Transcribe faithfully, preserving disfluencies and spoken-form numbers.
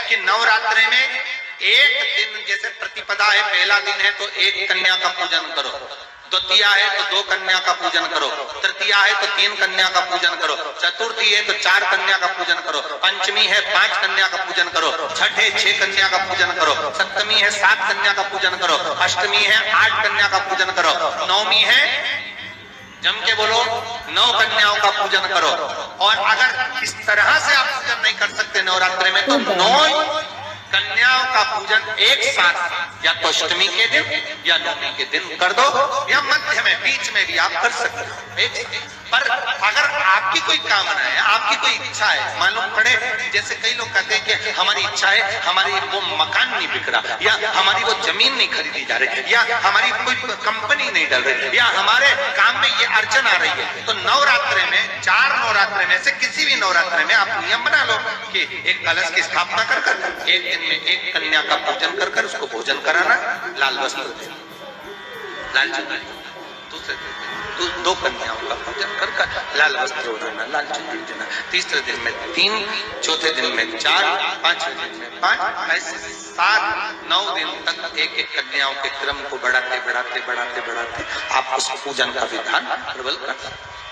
कि नवरात्रि में एक दिन, जैसे प्रतिपदा है, पहला दिन है तो एक कन्या का पूजन करो, द्वितीया है तो दो कन्या का पूजन करो, तृतीया है तो तीन कन्या का पूजन करो, चतुर्थी है तो चार कन्या का पूजन करो, पंचमी है पांच कन्या का पूजन करो, छठ है छह कन्या का पूजन करो, सप्तमी है सात कन्या का पूजन करो, अष्टमी है आठ कन्या का पूजन करो, नवमी है, जम के बोलो, नौ कन्याओं का पूजन करो। और अगर इस तरह से आप पूजन नहीं कर सकते नवरात्रि में, तो नौ कन्याओं का पूजन एक साथ या तो अष्टमी के दिन या नवमी के दिन कर दो, या मध्य में बीच में भी आप कर सकते हो एक। पर अगर आपकी कोई कामना है, आपकी कोई इच्छा है, मालूम पड़े, जैसे कई लोग कहते हैं कि हमारी इच्छा है, हमारी वो मकान नहीं बिक रहा, या हमारी वो जमीन नहीं खरीदी जा रही, या हमारी कोई कंपनी नहीं डल रही, या हमारे काम में ये अड़चन आ रही है, तो नवरात्रि में, चार नवरात्रि में से किसी भी नवरात्रि में आप नियम बना लो कि एक कलश की स्थापना कर कर एक दिन में एक कन्या का पूजन कर कर उसको भोजन कराना, लाल वस्त्र देना, लाल चुनरी, दूसरे दो, दो कन्याओं का पूजन कर कर लाल वस्त्र ओढ़ाना, लाल चुनरी देना, तीसरे दिन में तीन, चौथे दिन में चार, पांचवें दिन में पांच, ऐसे सात नौ दिन तक एक एक कन्याओं के क्रम को बढ़ाते बढ़ाते बढ़ाते बढ़ाते आप उस पूजन का विधान प्रबल कर सकते।